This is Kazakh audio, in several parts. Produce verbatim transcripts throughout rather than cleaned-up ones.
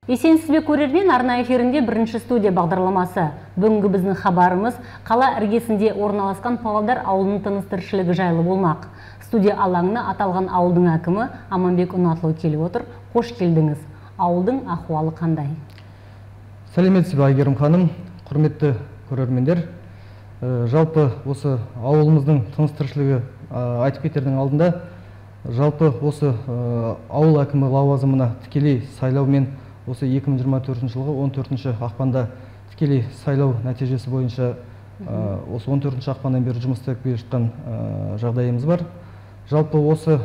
Есенсізбе көрермен, арна эфирінде бірінші студия бағдарламасы. Бүгінгі біздің хабарымыз қала іргесінде орналасқан Павлодар ауылының тыныс-тіршілігі жайлы болмақ. Студия алаңына аталған ауылдың әкімі Аманбек Ұнатұлы келіп отыр. Қош келдіңіз. Ауылдың ахуалы қандай? Сәлеметсіз бе, Айгерім ханым, құрметті көрермендер. Жалпы осы ауылымыздың тыныс-тіршілігі айтып кетердің алдында, жалпы осы ауыл әкімі лауазымына тікелей сайлаумен осы екі мың жиырма төртінші жылғы он төртінші ақпанда тікелей сайлау нәтижесі бойынша осы он төртінші ақпаннан бері жұмыс істеп келе жатқан жағдайымыз бар. Жалпы осы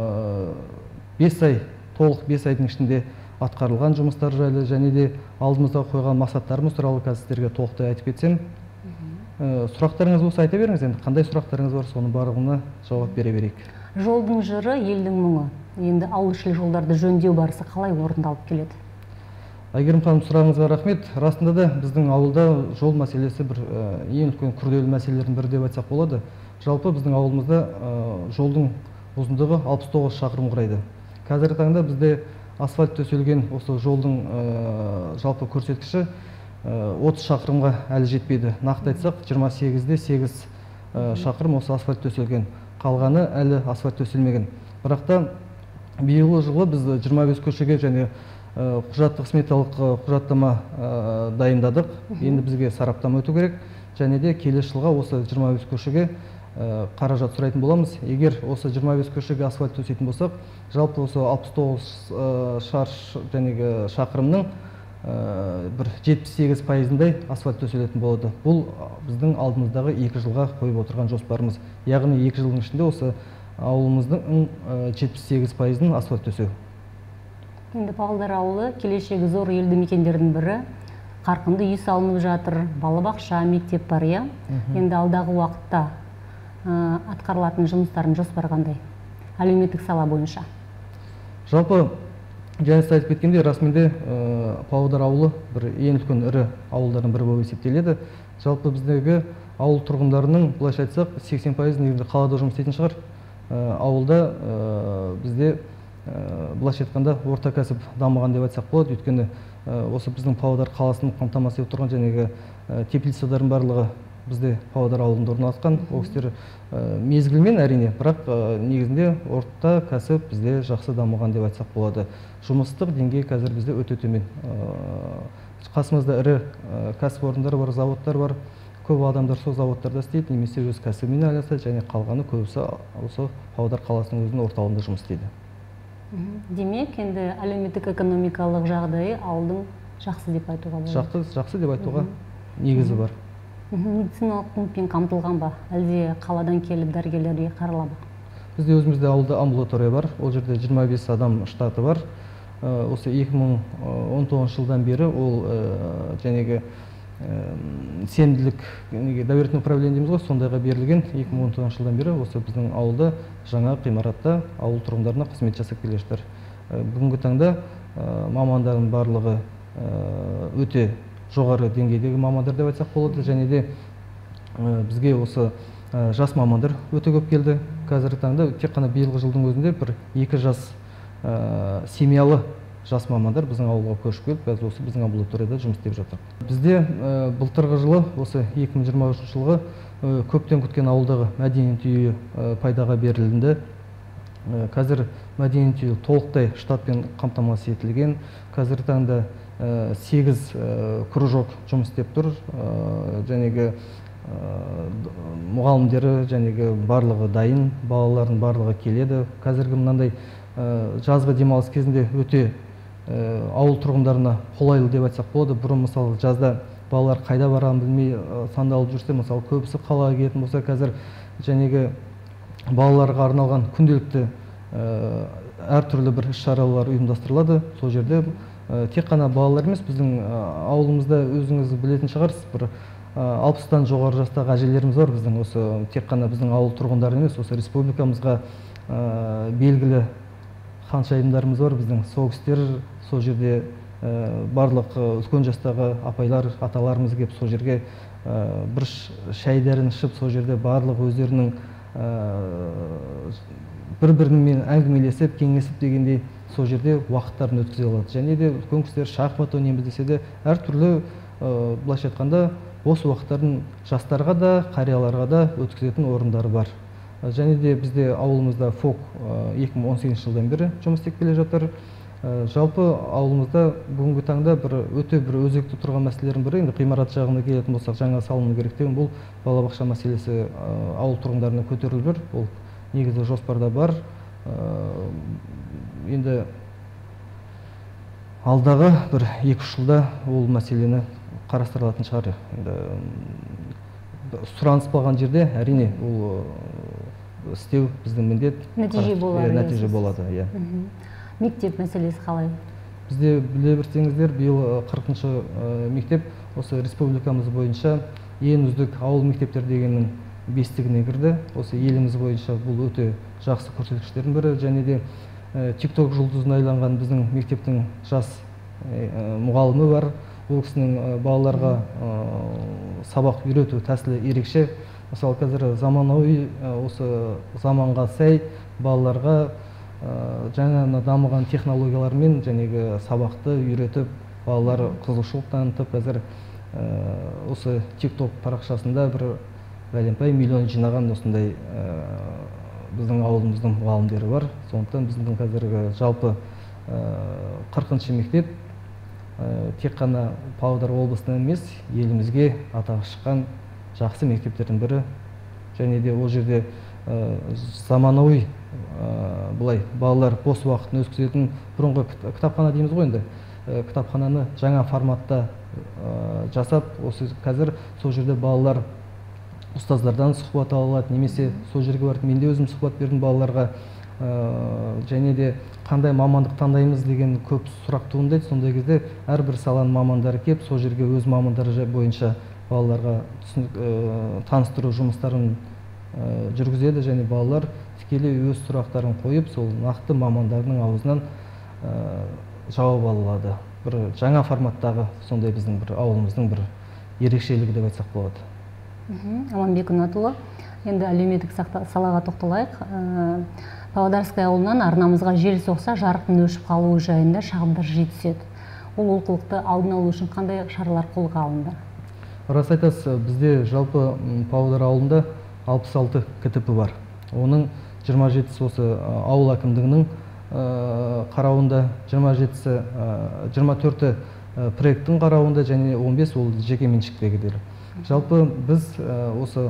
бес ай, толық бес айдың ішінде атқарылған жұмыстар жайлы және де алдымызда қойған мақсаттарымыз туралы қазір сіздерге толықтай айтып кетсем. Сұрақтарыңыз болса айта беріңіз, енді қандай сұрақтарыңыз бар, соның барлығына жауап бере берейік. Жолдың жыры елдің мұңы. Енді ауылішілік жолдарды жөндеу барысы қалай орындалып келеді? Айгерім ханым, сұрағыңызға рахмет. Расында да біздің ауылда жол мәселесі бір ең үлкен күрделі мәселелердің бірі деп айтсақ болады. Жалпы біздің ауылымызда жолдың ұзындығы алпыс тоғыз шақырым құрайды. Қазіргі таңда бізде асфальт төселген осы жолдың жалпы көрсеткіші отыз шақырымға әлі жетпейді. Нақты айтсақ, жиырма сегізде сегіз шақырым осы асфальт төселген. Қалғаны әлі асфальт төселмеген. Бірақ та биылғы жылы біз жиырма бес көшеге және құжаттық сметалық құжаттама дайындадық. Енді бізге сараптама өту керек. Және де келесі жылға осы жиырма бес көшеге қаражат сұрайтын боламыз. Егер осы жиырма бес көшеге асфальт төсейтін болсақ, жалпы осы алпыс тоғыз шақырымның бір жетпіс сегіз пайызындай асфальт төселетін болады. Бұл біздің алдымыздағы екі жылға қойып отырған жоспарымыз. Яғни екі жылдың ішінде осы ауылымыздың жетпіс сегіз пайызын асфальт төсеу. Енді Павлодар ауылы келешегі зор елді мекендердің бірі. Қарқынды үй салынып жатыр, балабақша, мектеп бар, иә? Енді алдағы уақытта атқарылатын жұмыстардың жоспары қандай? Әлеуметтік сала бойынша. Жалпы, жаңа айтып кеткенде, расында Павлодар ауылы бір ең үлкен ірі ауылдардың бірі болып есептеледі. Жалпы біздегі ауыл тұрғындарының, былайша айтсақ, сексен пайыз негізінде қалада жұмыс істейтін шығар. Ауылда бізде былайша айтқанда орта кәсіп дамыған деп айтсақ болады. Өйткені осы біздің Павлодар қаласын қамтамасыз етіп тұрған жәнегі теплицалардың барлығы бізде Павлодар ауылында орналасқан. Ол кісілер мезгілмен әрине, бірақ негізінде орта кәсіп бізде жақсы дамыған деп айтсақ болады. Жұмыстық деңгей қазір бізде өте төмен. Қасымызда ірі кәсіпорындар бар, заводтар бар. Көп адамдар сол заводтарда істейді, немесе өз кәсібімен айналысады, және қалғаны көбісі осы Павлодар қаласының өзінің орталығында жұмыс істейді. Демек, енді әлеуметтік экономикалық жағдайы ауылдың жақсы деп айтуға болады. Жақсы, жақсы деп айтуға негізі бар. Медициналық пунктпен қамтылған ба? Әлде қаладан келіп дәрігерлерге қаралады? Бізде өзімізде ауылда амбулатория бар. Ол жерде жиырма бес адам штаты бар. Осы екі мың он тоғызыншы жылдан бері ол жәнегі сенімділік, доверительное управление дейміз ғой, сондайға берілген. Екі мың он тоғызыншы жылдан бері осы біздің ауылда жаңа ғимаратта ауыл тұрғындарына қызмет жасап келе жатыр. Бүгінгі таңда мамандардың барлығы өте жоғары деңгейдегі мамандар деп айтсақ болады, және де бізге осы жас мамандар өте көп келді. Қазіргі таңда тек қана биылғы жылдың өзінде бір екі жас семьялы жас мамандар біздің ауылға көшіп келіп, қазір осы біздің амбулаторияда жұмыс істеп жатыр. Бізде былтырғы жылы, осы екі мың жиырма үшінші жылғы көптен күткен ауылдағы мәдениет үйі пайдаға берілді. Қазір мәдениет үйі толықтай штатпен қамтамасыз етілген. Қазіргі таңда сегіз кружок жұмыс істеп тұр. Жәнегі мұғалімдері жәнегі барлығы дайын, балалардың барлығы келеді. Қазіргі мынандай жазғы демалыс кезінде өте ауыл тұрғындарына қолайлы деп айтсақ болады. Бұрын мысалы жазда балалар қайда барғанын білмей сандалып жүрсе, мысалы көбісі қалаға келетін болса, қазір жәнегі балаларға арналған күнделікті әртүрлі бір іс-шаралар ұйымдастырылады. Сол жерде тек қана балалар емес, біздің ауылымызда өзіңіз білетін шығарсыз, бір алпыстан жоғары жастағы әжелеріміз бар біздің. Осы тек қана біздің ауыл тұрғындары емес, осы республикамызға белгілі ханшайымдарымыз бар біздің. Сол кісілер сол жерде барлық үлкен жастағы апайлар, аталарымыз келіп сол жерге бір шай дәрін ішіп, сол жерде барлық өздерінің бір-бірімен әңгімелесіп, кеңесіп дегендей сол жерде уақыттарын өткізе алады. Және де үлкен кісілер шахмат ойнаймыз десе де әртүрлі былайша айтқанда бос уақыттарын жастарға да қарияларға да өткізетін орындары бар. Және де бізде ауылымызда ФОК екі мың он сегізінші жылдан бері жұмыс істеп келе жатыр. Жалпы ауылымызда бүгінгі таңда бір өте бір өзекті тұрған мәселелердің бірі, енді ғимарат жағына келетін болсақ, жаңа салыну керек деген бұл балабақша мәселесі ауыл тұрғындарына көтеріліп жүр. Ол негізі жоспарда бар. Енді алдағы бір екі үш жылда ол мәселені қарастырылатын шығар. Сұраныс болған жерде әрине ол істеу біздің міндет. Нәтиже болады. Нәтиже болады, иә. Мектеп мәселесі қалай? Бізде біле берсеңіздер, биыл қырқыншы мектеп осы республикамыз бойынша ең үздік ауыл мектептер дегеннің бестігіне кірді. Осы еліміз бойынша бұл өте жақсы көрсеткіштердің бірі. Және де тикток жұлдызына айланған біздің мектептің жас мұғалімі бар. Ол кісінің балаларға сабақ үйрету тәсілі ерекше. Мысалы, қазір заманауи осы заманға сай балаларға жаңа дамыған технологиялармен жәнегі сабақты үйретіп, балалар қызығушылық танытып, қазір осы тикток парақшасында бір бәленбай миллион жинаған осындай біздің ауылымыздың мұғалімдері бар. Сондықтан біздің қазіргі жалпы қырқыншы мектеп тек қана Павлодар облысынан емес, елімізге атағы шыққан жақсы мектептердің бірі. Және де ол жерде заманауи бұлай балалар бос уақытын өткізетін бұрынғы кітапхана дейміз ғой енді. Кітапхананы жаңа форматта жасап, осы қазір сол жерде балалар ұстаздардан сұхбат ала алады, немесе сол жерге барып мен де өзім сұхбат бердім балаларға. Және де қандай мамандық таңдаймыз деген көп сұрақ туындайды. Сондай кезде әрбір саланың мамандары келіп, сол жерге өз мамандары бойынша балаларға таныстыру жұмыстарын жүргізеді. Және балалар тікелей өз сұрақтарын қойып, сол нақты мамандардың аузынан жауап алады. Бір жаңа форматтағы сондай біздің бір ауылымыздың бір ерекшелігі деп айтсақ болады. Аманбек Ұнатұлы, енді әлеуметтік салаға тоқталайық. Павлодарская ауылынан арнамызға жел соқса жарықтың өшіп қалуы жайында шағымдар жиі түседі. Ол олқылықты алдын алу үшін қандай шаралар қолға алынды? Рас айтасыз, бізде жалпы Павлодар ауылында алпыс алты КТП бар. Оның жиырма жетісі осы ауыл әкімдігінің қарауында, жиырма төрті проекттің қарауында, және он бес ол жеке меншіктегілер. Жалпы біз осы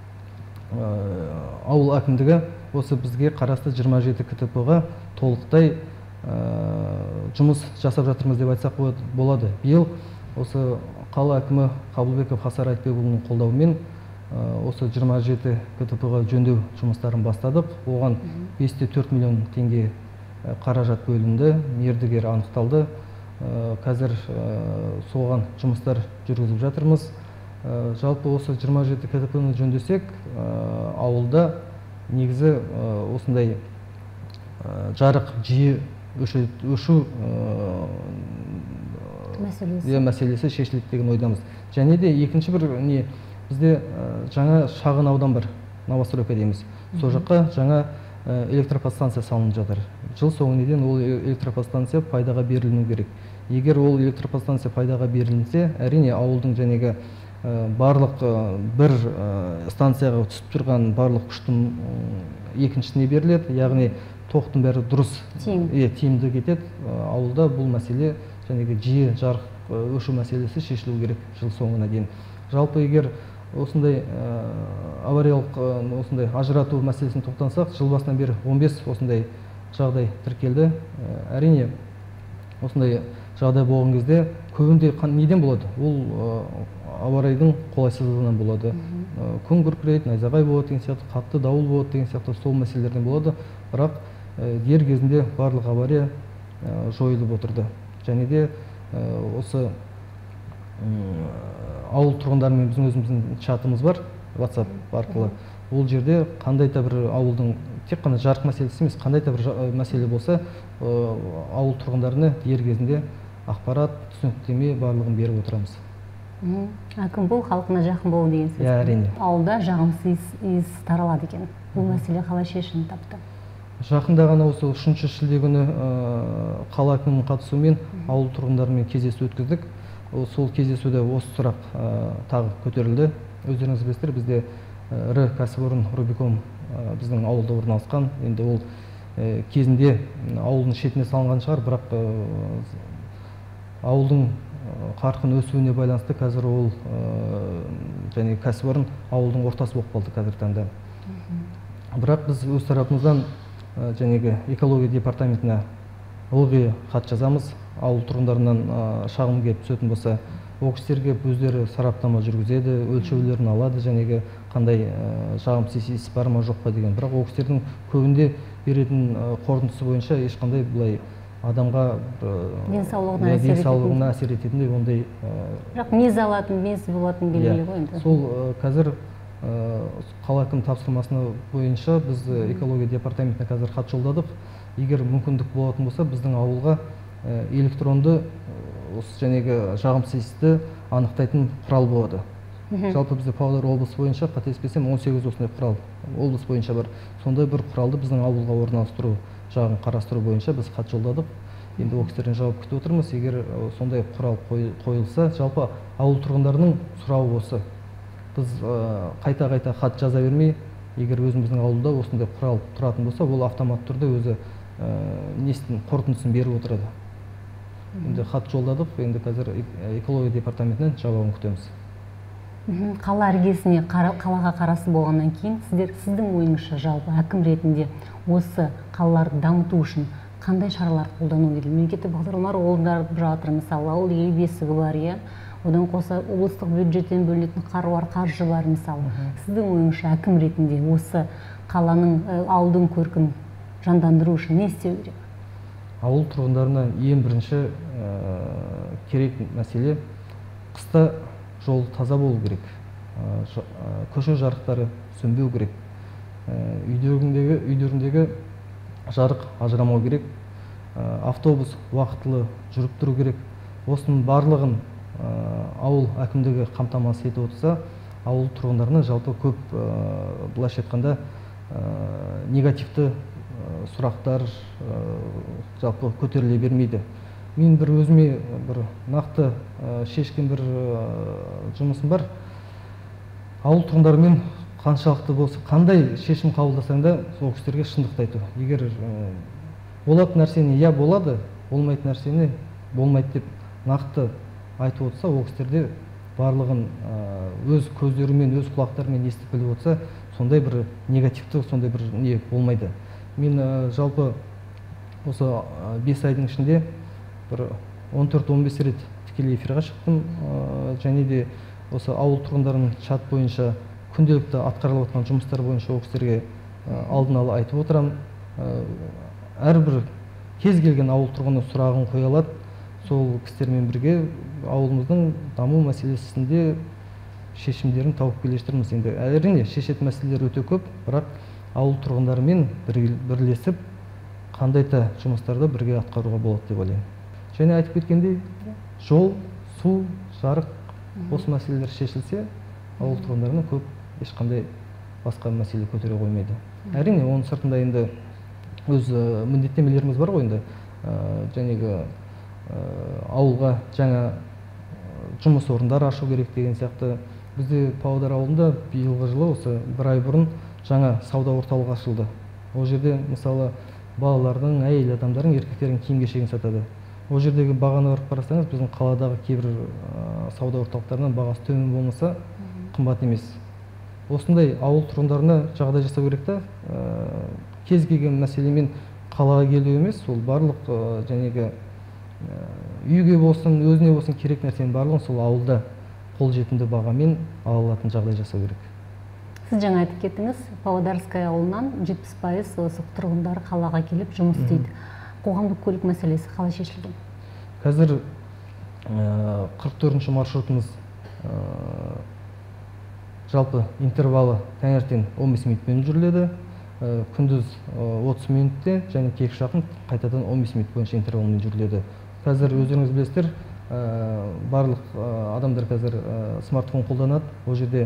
ауыл әкімдігі осы бізге қарасты жиырма жеті КТП-ға толықтай жұмыс жасап жатырмыз деп айтсақ болады. Биыл осы қала әкімі Қабылбеков Хасар Айтбекұлының қолдауымен осы жиырма жеті КТП-ға жөндеу жұмыстарын бастадық. Оған бес те төрт миллион теңге қаражат бөлінді, мердігер анықталды. Қазір соған жұмыстар жүргізіп жатырмыз. Жалпы осы жиырма жеті КТП-ны жөндесек, ауылда негізі осындай жарық жиі өшу мәселесі шешіледі деген ойдамыз. Және де екінші бір не, бізде жаңа шағын аудан бар, Новостройка дейміз. Сол жаққа жаңа электроподстанция салынып жатыр. Жыл соңына дейін ол электроподстанция пайдаға берілуі керек. Егер ол электроподстанция пайдаға берілсе, әрине ауылдың жәнегі барлық бір станцияға түсіп тұрған барлық күштің екіншісіне беріледі. Яғни тоқтың бәрі дұрыс тиімді кетеді. Ауылда бұл мәселе жәнегі жиі жарық өшу мәселесі шешілу керек жыл соңына дейін. Жалпы егер осындай авариялық осындай ажырату мәселесін тоқтансақ, жыл басынан бері он бес осындай жағдай тіркелді. Әрине осындай жағдай болған кезде көбінде неден болады? Ол ауа райының қолайсыздығынан болады. Күн күркірейді, найзағай болады деген сияқты, қатты дауыл болады деген сияқты сол мәселелерден болады. Бірақ дер кезінде барлық авария жойылып отырды. Және де осы ауыл тұрғындарымен біздің өзіміздің чатымыз бар, WhatsApp арқылы. Ол жерде қандай да бір ауылдың тек қана жарық мәселесі емес, қандай да бір мәселе болса, ауыл тұрғындарына дер кезінде ақпарат, түсініктеме барлығын беріп отырамыз. Әкім бұл халқына жақын болу деген сөз. Әрине. Ауылда жағымсыз иіс таралады екен. Бұл мәселе қалай шешімін тапты? Жақында ғана осы үшінші шілде күні қала әкімінің қатысуымен ауыл тұрғындарымен кездесу өткіздік. Сол кездесуде осы сұрақ тағы көтерілді. Өздеріңіз білесіздер, бізде ірі кәсіпорын Рубиком біздің ауылда орналасқан. Енді ол кезінде ауылдың шетіне салынған шығар, бірақ ауылдың қарқын өсуіне байланысты қазір ол және кәсіпорын ауылдың ортасы болып қалды қазір таңда. Бірақ біз өз тарапымыздан жәнегі экология департаментіне ылғи хат жазамыз. Ауыл тұрғындарынан шағым келіп түсетін болса, ол кісілерге өздері сараптама жүргізеді, өлшеулерін алады, жәнегі қандай жағымсыз иіс бар ма жоқ па деген. Бірақ ол кісілердің көбінде беретін қорытындысы бойынша ешқандай бұлай адамға денсаулығына әсер ететіндей ондай. Бірақ мез алатын, мез болатын белгілі ғой енді. Сол қазір қала әкімінің тапсырмасына бойынша біз экология департаментіне қазір хат жолдадық. Егер мүмкіндік болатын болса, біздің ауылға электронды осы жәнегі жағымсыз иісті анықтайтын құрал болады. Жалпы бізде Павлодар облысы бойынша, қателеспесем, он сегіз осындай құрал облыс бойынша бар. Сондай бір құралды біздің ауылға орналастыру жағын қарастыру бойынша біз хат жолдадық. Енді ол кісілерден жауап күтіп отырмыз. Егер сондай құрал қойылса, жалпы ауыл тұрғындарының сұрауы осы. Біз қайта-қайта хат жаза бермей, егер өзіміздің ауылда осындай құрал тұратын болса, ол автомат түрде өзі несін қорытындысын беріп отырады. Енді хат жолдадық, енді қазір экология департаментінен жауабын күтеміз. Қала іргесіне қалаға қарасы болғаннан кейін, сіздер сіздің ойыңызша жалпы әкім ретінде осы қалаларды дамыту үшін қандай шаралар қолдану керек? Мемлекеттік бағдарламалар орындалып жатыр, мысалы, ауыл ел бесігі бар, иә. Одан қоса облыстық бюджеттен бөлінетін қыруар қаржы бар, мысалы. Сіздің ойыңызша әкім ретінде осы қаланың, ауылдың көркін жандандыру үшін не істеу керек? Ауыл тұрғындарына ең бірінші керек мәселе қыста жол таза болу керек, көше жарықтары сөнбеу керек, үйлеріндегі жарық ажырамау керек, автобус уақытылы жүріп тұру керек. Осының барлығын ауыл әкімдігі қамтамасыз етіп отырса, ауыл тұрғындарына жалпы көп, былайша айтқанда, негативті сұрақтар жалпы көтеріле бермейді. Мен бір өзіме бір нақты шешкен бір жұмысым бар. Ауыл тұрғындарымен қаншалықты болса, қандай шешім қабылдасаң да, сол кісілерге шындықты айту. Егер болатын нәрсені я болады, болмайтын нәрсені болмайды деп нақты айтып отырса, ол кісілерде барлығын өз көздерімен, өз құлақтарымен естіп біліп отырса, сондай бір негативті, сондай бір не болмайды. Мен жалпы осы бес айдың ішінде бір он төрт он бес рет тікелей эфирға шықтым, және де осы ауыл тұрғындарының чат бойынша күнделікті атқарылып жатқан жұмыстар бойынша ол кісілерге алдын ала айтып отырам. Әрбір кез келген ауыл тұрғыны сұрағын қоя алады. Сол кісілермен бірге ауылымыздың даму мәселесінде шешімдерін тауып келе жатырмыз. Енді әрине шешетін мәселелер өте көп, бірақ ауыл тұрғындарымен бірлесіп қандайда жұмыстарды бірге атқаруға болады деп ойлаймын. Және айтып кеткендей, жол, су, жарық, осы мәселелер шешілсе, ауыл тұрғындарына көп ешқандай басқа мәселе көтере қоймайды. Әрине, оның сыртында енді өз міндеттемелеріміз бар ғой енді, жәнегі ауылға жаңа жұмыс орындары ашу керек деген сияқты. Бізде Павлодар ауылында биылғы жылы осы бір ай бұрын жаңа сауда орталығы ашылды. Ол жерде мысалы балалардың, әйел адамдардың, еркектердің киім-кешегін сатады. Ол жердегі бағаны барып қарасаңыз, біздің қаладағы кейбір сауда орталықтарынан бағасы төмен болмаса, қымбат емес. Осындай ауыл тұрғындарына жағдай жасау керек та, кез келген мәселемен қалаға келу емес, сол барлық жәнегі үйге болсын, өзіне болсын керек нәрсенің барлығын сол ауылда қолжетімді бағамен ала алатын жағдай жасау керек. Сіз жаңа айтып кеттіңіз, Павлодарская ауылынан жетпіс пайыз осы тұрғындар қалаға келіп жұмыс істейді. Қоғамдық көлік мәселесі қалай шешілген? Қазір қырық төртінші маршрутымыз жалпы интервалы таңертең он бес минутпен жүріледі, күндіз отыз минутте және кешкі жақын қайтадан он бес минут бойынша интервалмен жүріледі. Қазір өздеріңіз білесіздер, барлық адамдар қазір смартфон қолданады. Ол жерде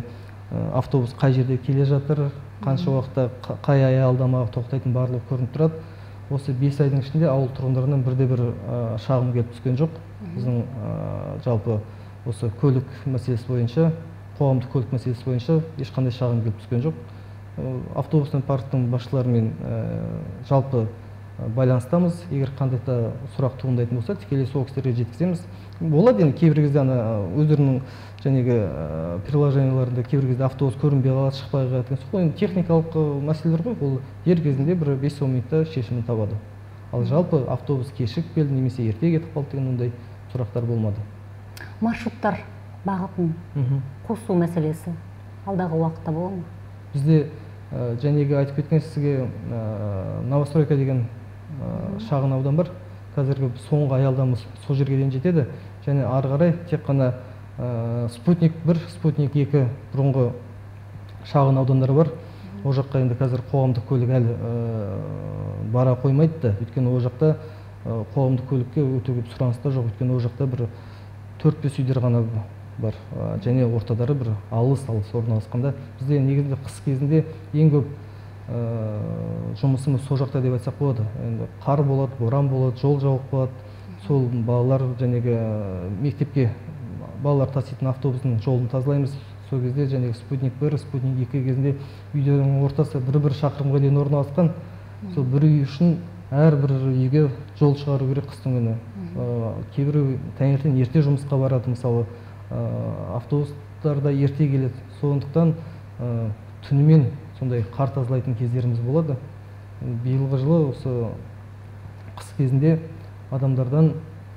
автобус қай жерде келе жатыр, қанша уақытта қай аялдамаға тоқтайтын барлығы көрініп тұрады. Осы бес айдың ішінде ауыл тұрғындарынан бірде бір шағым келіп түскен жоқ. Біздің жалпы осы көлік мәселесі бойынша, қоғамдық көлік мәселесі бойынша ешқандай шағым келіп түскен жоқ. Автобустың парктың басшыларымен жалпы байланыстамыз. Егер қандай да сұрақ туындайтын болса, тікелей сол кісілерге жеткіземіз. Болады енді кейбір кезде ана өздерінің жәнегі приложенияларында кейбір кезде автобус көрінбей қалады, шықпай қалады. Сол енді техникалық мәселелер ғой, ол дер кезінде бір бес-он минутта шешімін табады. Ал жалпы автобус кешігіп келді немесе ерте кетіп қалды деген ондай сұрақтар болмады. Маршруттар бағытын қосу мәселесі алдағы уақытта болады ма? Бізде жәнегі айтып кеткен сізге Новостройка деген шағын аудан бар. Қазіргі соңғы аялдамыз сол жерге дейін жетеді. Және ары қарай тек қана спутник бір, спутник екі бұрынғы шағын аудандары бар. Ол жаққа енді қазір қоғамдық көлік әлі бара қоймайды да. Өйткені ол жақта қоғамдық көлікке өте көп сұраныста жоқ. Өйткені ол жақта бір төрт-бес үйлер ғана бар. Және ортадары бір алыс-алыс орналасқанда. Бізде негізінде қыс кезінде ең көп жұмысымыз сол жақта деп айтсақ болады. Енді қар болады, боран болады, жол жауып болады. Сол балалар жәнегі мектепке балалар таситын автобустың жолын тазалаймыз. Сол кезде жәнегі спутник бір, спутник екі кезінде үйлердің ортасы бір-бір шақырымға дейін орналасқан. Сол бір үй үшін әрбір үйге жол шығару керек қыстың күні. Кейбір таңертең ерте жұмысқа барады, мысалы автобустарда ерте келеді. Сондықтан түнімен сондай қар тазалайтын кездеріміз болады. Биылғы жылы осы қыс кезінде адамдардан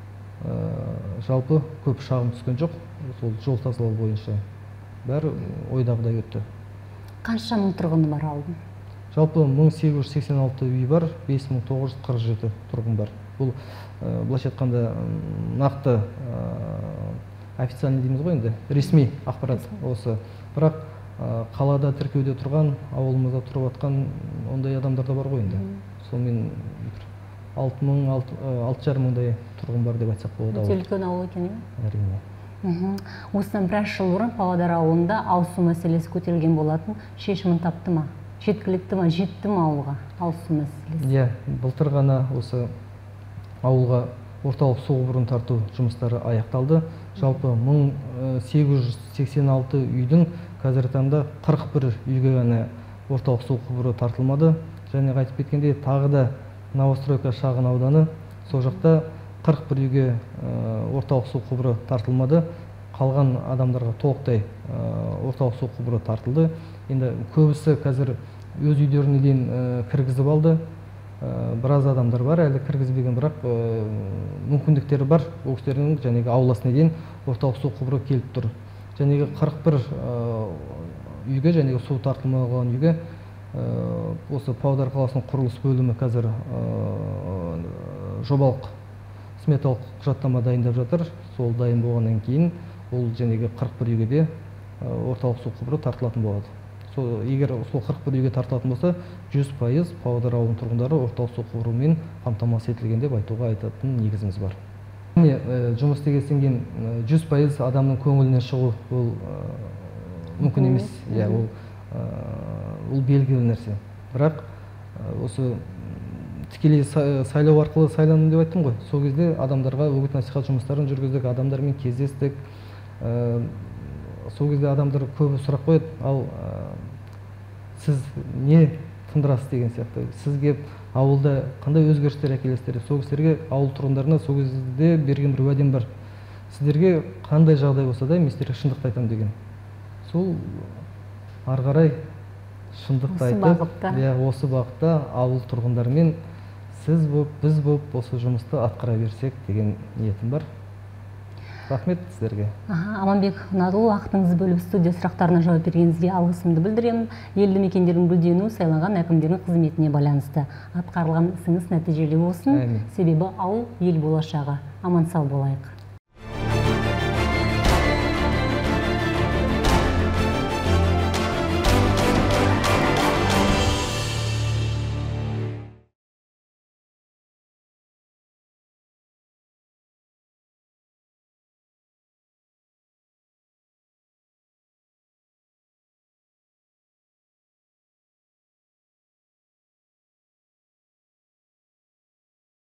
жалпы көп шағым түскен жоқ. Сол жол тазалау бойынша бәрі ойдағыдай өтті. Қанша мың тұрғыны бар ауылдың? Жалпы мың сегіз жүз сексен алты үй бар, бес мың тоғыз жүз қырық жеті тұрғын бар. Бұл былайша айтқанда нақты официальный дейміз ғой енді, ресми ақпарат осы. Бірақ қалада тіркеуде тұрған, ауылымызда тұрып атқан ондай адамдар да бар ғой енді. Сонымен алты мың, алты жарым мыңдай тұрғын бар деп айтсақ болады. Өте үлкен ауыл екен, иә? Әрине. Осыдан біраз жыл бұрын Павлодар ауылында ауызсу мәселесі көтерілген болатын, шешімін тапты ма? Жеткілікті ма, жетті ма ауылға ауызсу мәселесі? Иә, былтыр ғана осы ауылға орталық су құбырын тарту жұмыстары аяқталды. Жалпы мың сегіз жүз сексен алты үйдің қазіргі таңда қырық бір үйге ғана орталық су құбыры тартылмады. Және айтып кеткенде тағы да Новостройка шағын ауданы, сол жақта қырық бір үйге орталық су құбыры тартылмады. Қалған адамдарға толықтай орталық су құбыры тартылды. Енді көбісі қазір өз үйлеріне дейін кіргізіп алды. Біраз адамдар бар, әлі кіргізбеген, бірақ мүмкіндіктері бар. Ол кісілердің жәнегі ауласына дейін орталық су құбыры келіп тұр. Жәнегі қырық бір үйге, жәнегі су тартылмаған үйге осы Павлодар қаласының құрылыс бөлімі қазір жобалық сметалық құжаттама дайындап жатыр. Сол дайын болғаннан кейін ол жәнегі қырық бір үйге де орталық су құбыры тартылатын болады. Егер сол қырық бір үйге тартылатын болса, жүз пайыз Павлодар ауылының тұрғындары орталық су құбырымен қамтамасыз етілген деп айтуға айтатын негізіміз бар. Міне жұмыс істеген кейін жүз пайыз адамның көңілінен шығу ол мүмкін емес. Иә, ол ол белгілі нәрсе. Бірақ осы тікелей сайлау арқылы сайландым деп айттым ғой. Сол кезде адамдарға үгіт насихат жұмыстарын жүргіздік, адамдармен кездестік. Сол кезде адамдар көбі сұрақ қояды, ал сіз не тындырасыз деген сияқты. Сізге ауылда қандай өзгерістер әкелесіздер? Сол кісілерге, ауыл тұрғындарына сол кезде берген бір уәдем бар. Сіздерге қандай жағдай болса да, мен сіздерге шындықты айтамын деген. Сол ары қарай шындықты айтып, осы бағытта ауыл тұрғындарымен сіз боп, біз боп осы жұмысты атқара берсек деген ниетім бар. Рахмет сіздерге. Аманбек Ұнатұлы, уақытыңызды бөліп студия сұрақтарына жауап бергеніңізге алғысымды білдіремін. Елді мекендердің гүлденуі сайланған әкімдердің қызметіне байланысты. Атқарылған ісіңіз нәтижелі болсын. Себебі ауыл ел болашағы. Аман сау болайық.